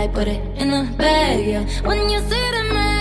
like put it in the bag, yeah. When you see the man